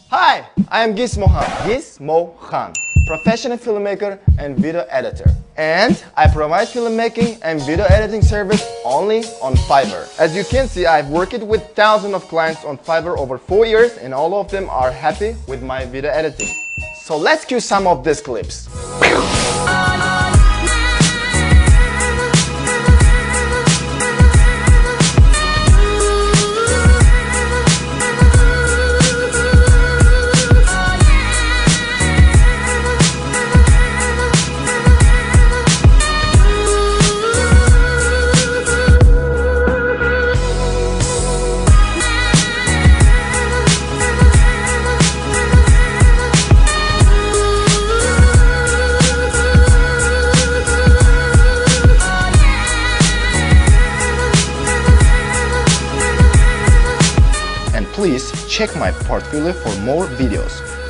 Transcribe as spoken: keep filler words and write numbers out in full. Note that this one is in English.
Hi, I am Gismoxan, Gismoxan, professional filmmaker and video editor. And I provide filmmaking and video editing service only on Fiverr. As you can see, I've worked with thousands of clients on Fiverr over four years and all of them are happy with my video editing. So let's cue some of these clips. Please check my portfolio for more videos.